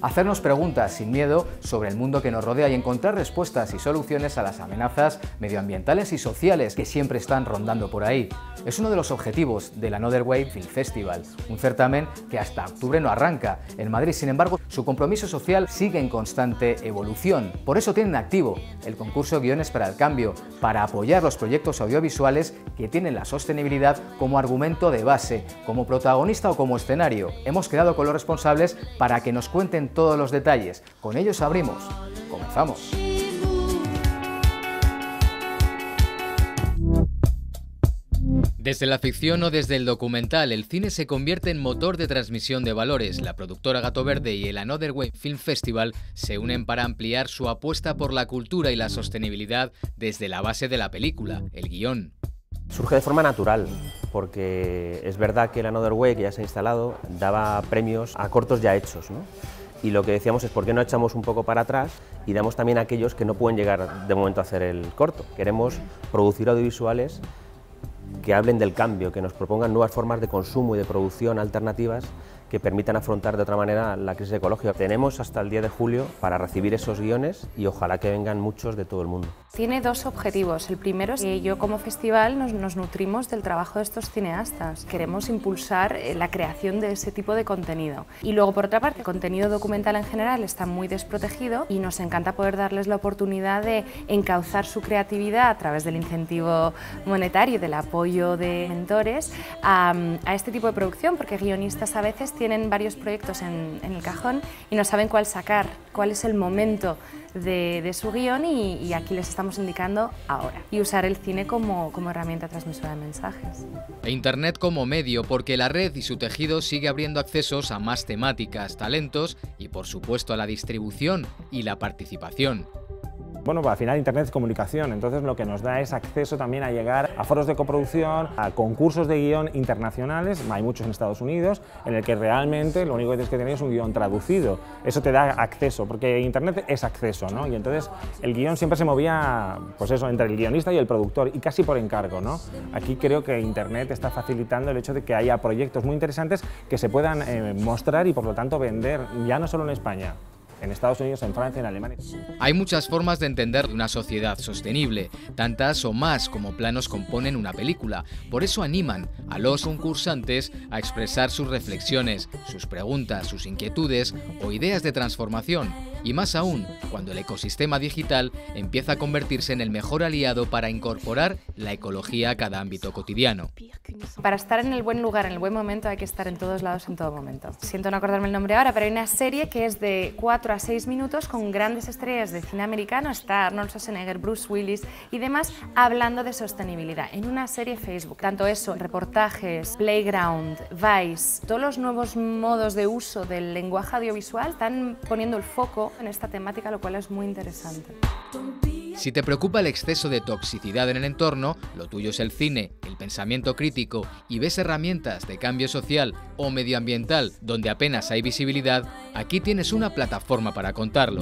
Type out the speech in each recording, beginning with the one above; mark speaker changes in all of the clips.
Speaker 1: hacernos preguntas sin miedo sobre el mundo que nos rodea y encontrar respuestas y soluciones a las amenazas medioambientales y sociales que siempre están rondando por ahí. Es uno de los objetivos del Another Way Film Festival, un certamen que hasta octubre no arranca en Madrid. Sin embargo, su compromiso social sigue en constante evolución. Por eso tienen activo el concurso Guiones para el Cambio, para apoyar los proyectos audiovisuales que tienen la sostenibilidad como argumento de base, como protagonista o como escenario. Hemos quedado con los responsables para que nos cuenten todos los detalles. Con ellos abrimos. Comenzamos. Desde la ficción o desde el documental, el cine se convierte en motor de transmisión de valores. La productora Gato Verde y el Another Way Film Festival se unen para ampliar su apuesta por la cultura y la sostenibilidad desde la base de la película, el guión.
Speaker 2: Surge de forma natural, porque es verdad que el Another Way, que ya se ha instalado, daba premios a cortos ya hechos, ¿no? Y lo que decíamos es por qué no echamos un poco para atrás y damos también a aquellos que no pueden llegar de momento a hacer el corto. Queremos producir audiovisuales que hablen del cambio, que nos propongan nuevas formas de consumo y de producción alternativas que permitan afrontar de otra manera la crisis ecológica. Tenemos hasta el 10 de julio para recibir esos guiones y ojalá que vengan muchos de todo el mundo.
Speaker 3: Tiene dos objetivos. El primero es que yo como festival nos nutrimos del trabajo de estos cineastas. Queremos impulsar la creación de ese tipo de contenido. Y luego, por otra parte, el contenido documental en general está muy desprotegido y nos encanta poder darles la oportunidad de encauzar su creatividad a través del incentivo monetario y del apoyo de mentores a este tipo de producción, porque guionistas a veces tienen varios proyectos en el cajón y no saben cuál sacar, cuál es el momento de su guión y aquí les estamos indicando ahora. Y usar el cine como herramienta transmisora de mensajes.
Speaker 1: E Internet como medio, porque la red y su tejido sigue abriendo accesos a más temáticas, talentos y por supuesto a la distribución y la participación.
Speaker 4: Bueno, pues al final Internet es comunicación, entonces lo que nos da es acceso también a llegar a foros de coproducción, a concursos de guión internacionales, hay muchos en Estados Unidos, en el que realmente lo único que tienes que tener es un guión traducido. Eso te da acceso, porque Internet es acceso, ¿no? Y entonces el guión siempre se movía, pues eso, entre el guionista y el productor, y casi por encargo, ¿no? Aquí creo que Internet está facilitando el hecho de que haya proyectos muy interesantes que se puedan mostrar y por lo tanto vender, ya no solo en España, en Estados Unidos, en Francia, en Alemania.
Speaker 1: Hay muchas formas de entender una sociedad sostenible, tantas o más como planos componen una película. Por eso animan a los concursantes a expresar sus reflexiones, sus preguntas, sus inquietudes o ideas de transformación. Y más aún, cuando el ecosistema digital empieza a convertirse en el mejor aliado para incorporar la ecología a cada ámbito cotidiano.
Speaker 3: Para estar en el buen lugar, en el buen momento, hay que estar en todos lados, en todo momento. Siento no acordarme el nombre ahora, pero hay una serie que es de 4 a 6 minutos con grandes estrellas de cine americano, está Arnold Schwarzenegger, Bruce Willis y demás, hablando de sostenibilidad en una serie Facebook. Tanto eso, reportajes, Playground, Vice, todos los nuevos modos de uso del lenguaje audiovisual están poniendo el foco en esta temática, lo cual es muy interesante.
Speaker 1: Si te preocupa el exceso de toxicidad en el entorno, lo tuyo es el cine, el pensamiento crítico y ves herramientas de cambio social o medioambiental donde apenas hay visibilidad, aquí tienes una plataforma para contarlo.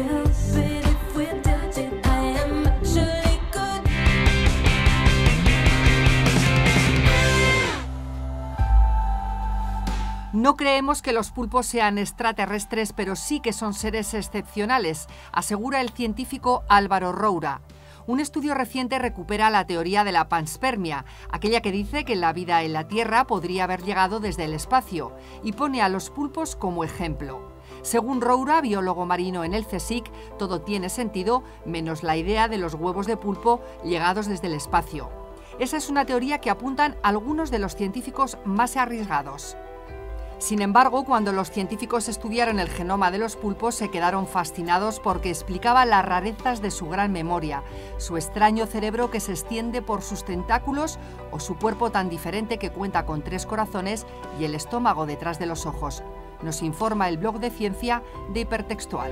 Speaker 5: No creemos que los pulpos sean extraterrestres, pero sí que son seres excepcionales, asegura el científico Álvaro Roura. Un estudio reciente recupera la teoría de la panspermia, aquella que dice que la vida en la Tierra podría haber llegado desde el espacio, y pone a los pulpos como ejemplo. Según Roura, biólogo marino en el CSIC, todo tiene sentido, menos la idea de los huevos de pulpo llegados desde el espacio. Esa es una teoría que apuntan algunos de los científicos más arriesgados. Sin embargo, cuando los científicos estudiaron el genoma de los pulpos, se quedaron fascinados porque explicaba las rarezas de su gran memoria, su extraño cerebro que se extiende por sus tentáculos o su cuerpo tan diferente que cuenta con 3 corazones y el estómago detrás de los ojos. Nos informa el blog de ciencia de Hipertextual.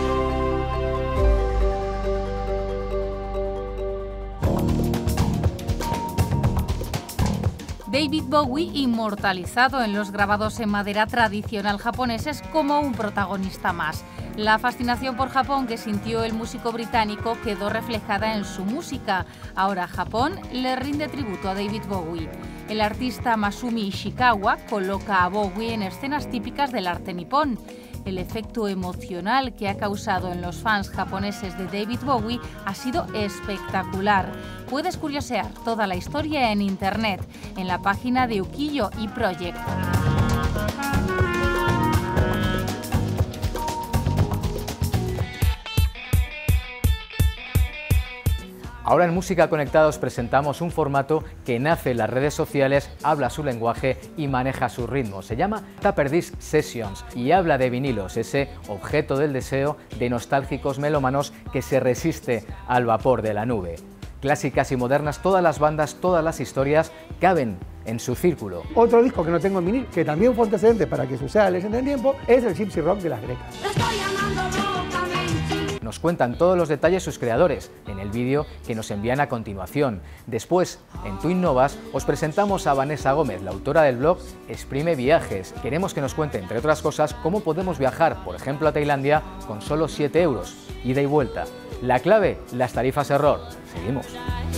Speaker 6: David Bowie, inmortalizado en los grabados en madera tradicional japoneses como un protagonista más. La fascinación por Japón que sintió el músico británico quedó reflejada en su música. Ahora Japón le rinde tributo a David Bowie. El artista Masumi Ishikawa coloca a Bowie en escenas típicas del arte nipón. El efecto emocional que ha causado en los fans japoneses de David Bowie ha sido espectacular. Puedes curiosear toda la historia en internet, en la página de Ukiyo-e Project.
Speaker 1: Ahora en Música Conectada os presentamos un formato que nace en las redes sociales, habla su lenguaje y maneja su ritmo. Se llama Tupper Disc Sessions y habla de vinilos, ese objeto del deseo de nostálgicos melómanos que se resiste al vapor de la nube. Clásicas y modernas, todas las bandas, todas las historias caben en su círculo.
Speaker 7: Otro disco que no tengo en vinil, que también fue antecedente para que suceda Leyenda del Tiempo, es el Gypsy Rock de las Grecas.
Speaker 1: Nos cuentan todos los detalles sus creadores en el vídeo que nos envían a continuación. Después, en Tú Innovas, os presentamos a Vanessa Gómez, la autora del blog Exprime Viajes. Queremos que nos cuente, entre otras cosas, cómo podemos viajar, por ejemplo, a Tailandia con solo 7 €, ida y vuelta. La clave, las tarifas error. Seguimos.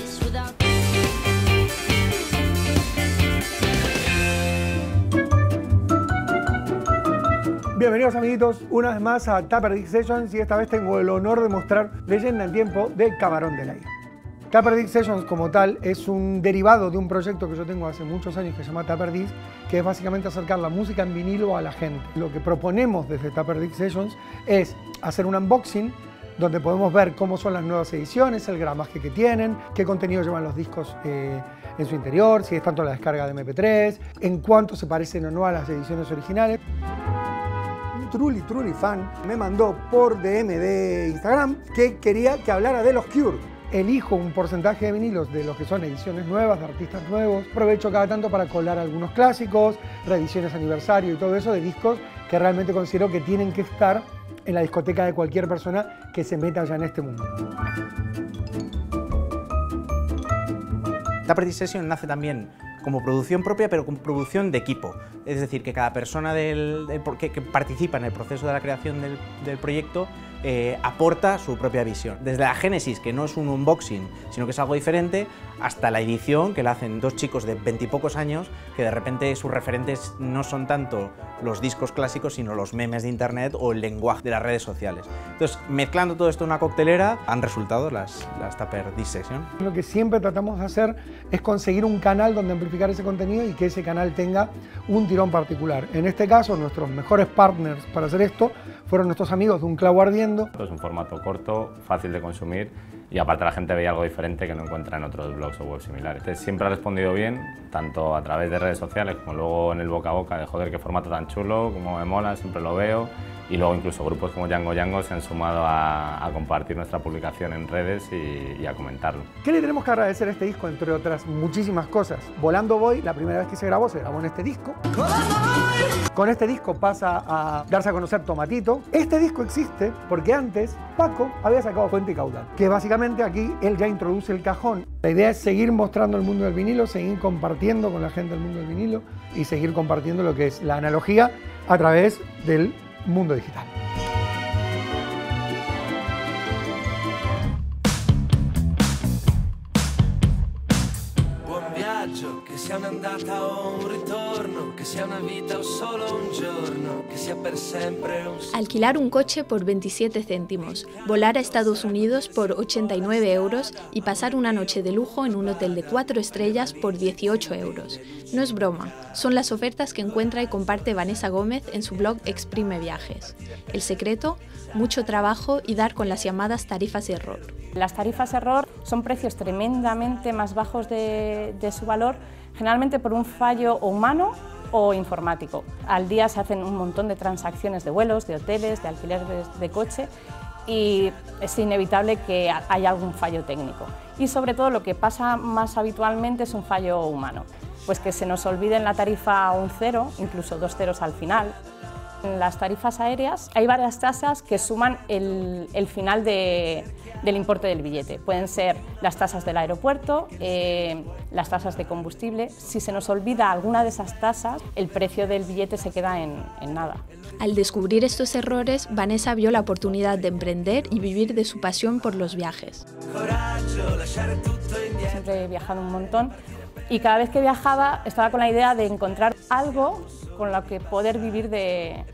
Speaker 7: Bienvenidos amiguitos, una vez más a Tupper Disc Sessions y esta vez tengo el honor de mostrar Leyenda en Tiempo de Camarón del Aire. Tupper Disc Sessions como tal es un derivado de un proyecto que yo tengo hace muchos años que se llama Tupper Disc, que es básicamente acercar la música en vinilo a la gente. Lo que proponemos desde Tupper Disc Sessions es hacer un unboxing donde podemos ver cómo son las nuevas ediciones, el gramaje que tienen, qué contenido llevan los discos en su interior, si es tanto la descarga de MP3, en cuánto se parecen o no a las ediciones originales. Truly fan me mandó por DM de Instagram que quería que hablara de los Cure. Elijo un porcentaje de vinilos de los que son ediciones nuevas, de artistas nuevos. Aprovecho cada tanto para colar algunos clásicos, reediciones aniversario y todo eso de discos que realmente considero que tienen que estar en la discoteca de cualquier persona que se meta ya en este mundo.
Speaker 8: Tupper Disc Sessions nace también como producción propia, pero como producción de equipo. Es decir, que cada persona que participa en el proceso de la creación del proyecto aporta su propia visión. Desde la génesis, que no es un unboxing, sino que es algo diferente, hasta la edición, que la hacen dos chicos de 20 y pocos años, que de repente sus referentes no son tanto los discos clásicos, sino los memes de internet o el lenguaje de las redes sociales. Entonces, mezclando todo esto en una coctelera, han resultado las Tupper Disc Sessions.
Speaker 7: Lo que siempre tratamos de hacer es conseguir un canal donde amplificar ese contenido y que ese canal tenga un tirón particular. En este caso, nuestros mejores partners para hacer esto fueron nuestros amigos de Un Clavo Ardiendo.
Speaker 9: Es un formato corto, fácil de consumir y aparte la gente veía algo diferente que no encuentra en otros blogs o webs similares. Entonces, siempre ha respondido bien, tanto a través de redes sociales como luego en el boca a boca de joder, qué formato tan chulo, cómo me mola, siempre lo veo. Y luego incluso grupos como Django se han sumado a compartir nuestra publicación en redes y a comentarlo.
Speaker 7: ¿Qué le tenemos que agradecer a este disco? Entre otras muchísimas cosas. Volando Voy, la primera vez que se grabó en este disco. Con este disco pasa a darse a conocer Tomatito. Este disco existe porque antes Paco había sacado Fuente y Caudal, que básicamente aquí él ya introduce el cajón. La idea es seguir mostrando el mundo del vinilo, seguir compartiendo con la gente el mundo del vinilo y seguir compartiendo lo que es la analogía a través del mundo digital.
Speaker 10: Buon viaggio, che sia un'andata o un ritorno, que sea una vida o solo un giorno, que sea per sempre un...
Speaker 11: Alquilar un coche por 27 céntimos, volar a Estados Unidos por 89 € y pasar una noche de lujo en un hotel de 4 estrellas por 18 €. No es broma, son las ofertas que encuentra y comparte Vanessa Gómez en su blog Exprime Viajes. El secreto, mucho trabajo y dar con las llamadas tarifas error.
Speaker 3: Las tarifas error son precios tremendamente más bajos de su valor, generalmente por un fallo humano o informático. Al día se hacen un montón de transacciones de vuelos, de hoteles, de alquiler de coche y es inevitable que haya algún fallo técnico. Y sobre todo lo que pasa más habitualmente es un fallo humano, pues que se nos olvide en la tarifa un cero, incluso 2 ceros al final. En las tarifas aéreas hay varias tasas que suman el final del importe del billete. Pueden ser las tasas del aeropuerto, las tasas de combustible. Si se nos olvida alguna de esas tasas, el precio del billete se queda en nada.
Speaker 11: Al descubrir estos errores, Vanessa vio la oportunidad de emprender y vivir de su pasión por los viajes.
Speaker 3: Siempre he viajado un montón y cada vez que viajaba estaba con la idea de encontrar algo con lo que poder vivir de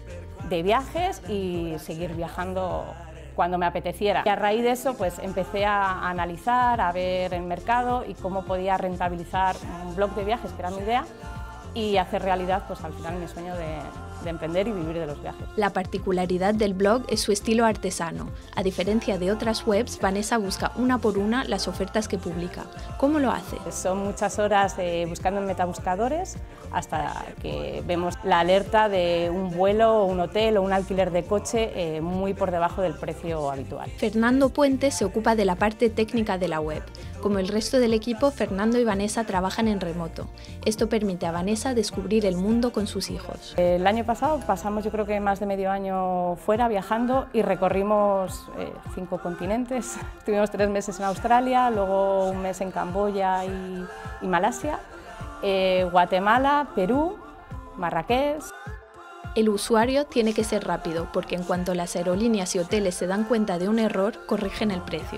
Speaker 12: de viajes y seguir viajando cuando me apeteciera. Y a raíz de eso pues empecé a analizar, a ver el mercado y cómo podía rentabilizar un blog de viajes, que era mi idea, y hacer realidad pues al final mi sueño de emprender y vivir de los viajes.
Speaker 11: La particularidad del blog es su estilo artesano. A diferencia de otras webs, Vanessa busca una por una las ofertas que publica. ¿Cómo lo hace?
Speaker 12: Son muchas horas buscando en metabuscadores hasta que vemos la alerta de un vuelo, un hotel o un alquiler de coche muy por debajo del precio habitual.
Speaker 11: Fernando Puente se ocupa de la parte técnica de la web. Como el resto del equipo, Fernando y Vanessa trabajan en remoto. Esto permite a Vanessa descubrir el mundo con sus hijos.
Speaker 12: El año pasado pasamos yo creo que más de medio año fuera viajando y recorrimos 5 continentes. Estuvimos 3 meses en Australia, luego un mes en Camboya y Malasia, Guatemala, Perú, Marrakech.
Speaker 11: El usuario tiene que ser rápido, porque en cuanto las aerolíneas y hoteles se dan cuenta de un error, corrigen el precio.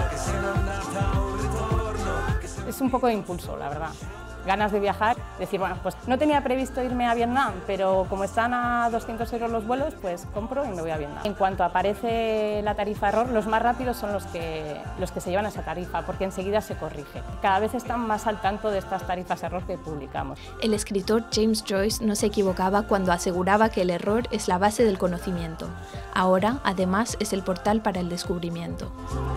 Speaker 12: Es un poco de impulso, la verdad. Ganas de viajar, decir, bueno, pues no tenía previsto irme a Vietnam, pero como están a 200 € los vuelos, pues compro y me voy a Vietnam. En cuanto aparece la tarifa error, los más rápidos son los que se llevan esa tarifa, porque enseguida se corrige. Cada vez están más al tanto de estas tarifas error que publicamos.
Speaker 11: El escritor James Joyce no se equivocaba cuando aseguraba que el error es la base del conocimiento. Ahora, además, es el portal para el descubrimiento.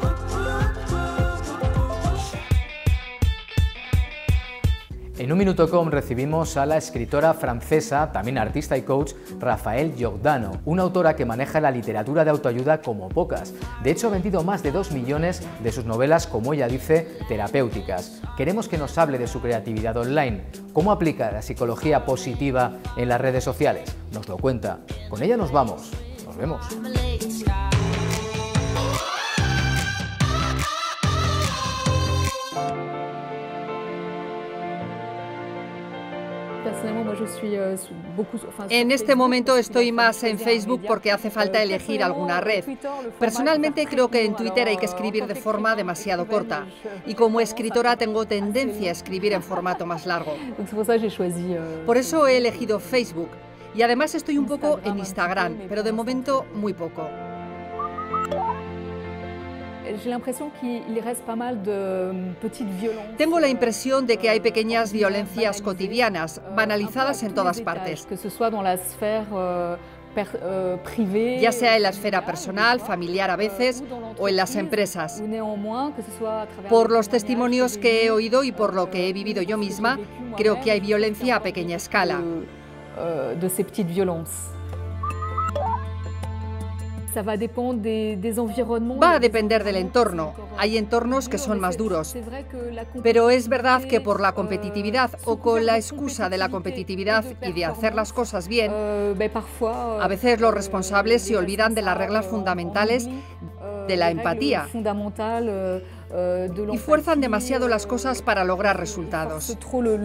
Speaker 1: En unminuto.com recibimos a la escritora francesa, también artista y coach, Raphaëlle Giordano, una autora que maneja la literatura de autoayuda como pocas. De hecho, ha vendido más de 2 millones de sus novelas, como ella dice, terapéuticas. Queremos que nos hable de su creatividad online, cómo aplica la psicología positiva en las redes sociales. Nos lo cuenta. Con ella nos vamos. Nos vemos.
Speaker 5: En este momento estoy más en Facebook porque hace falta elegir alguna red. Personalmente creo que en Twitter hay que escribir de forma demasiado corta y como escritora tengo tendencia a escribir en formato más largo. Por eso he elegido Facebook y además estoy un poco en Instagram, pero de momento muy poco. Tengo la impresión de que hay pequeñas violencias cotidianas, banalizadas en todas partes. Ya sea en la esfera personal, familiar a veces, o en las empresas. Por los testimonios que he oído y por lo que he vivido yo misma, creo que hay violencia a pequeña escala. Va a depender del entorno. Hay entornos que son más duros. Pero es verdad que por la competitividad o con la excusa de la competitividad y de hacer las cosas bien, a veces los responsables se olvidan de las reglas fundamentales de la empatía y fuerzan demasiado las cosas para lograr resultados.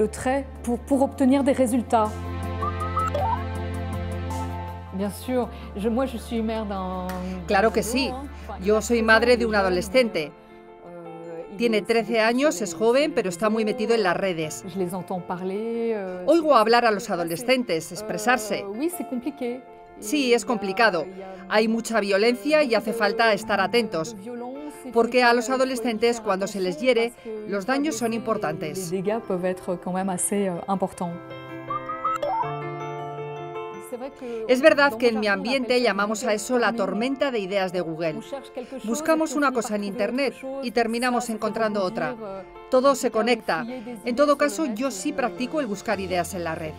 Speaker 5: Claro que sí. Yo soy madre de un adolescente. Tiene 13 años, es joven, pero está muy metido en las redes. Oigo hablar a los adolescentes, expresarse. Sí, es complicado. Hay mucha violencia y hace falta estar atentos. Porque a los adolescentes, cuando se les hiere, los daños son importantes. Es verdad que en mi ambiente llamamos a eso la tormenta de ideas de Google. Buscamos una cosa en Internet y terminamos encontrando otra. Todo se conecta. En todo caso, yo sí practico el buscar ideas en la red.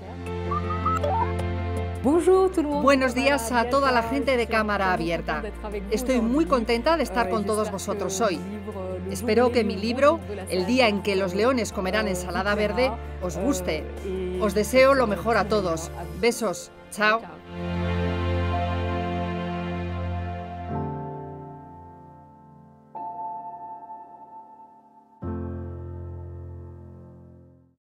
Speaker 5: Buenos días a toda la gente de Cámara Abierta. Estoy muy contenta de estar con todos vosotros hoy. Espero que mi libro, El día en que los leones comerán ensalada verde, os guste. Os deseo lo mejor a todos. Besos. Chao.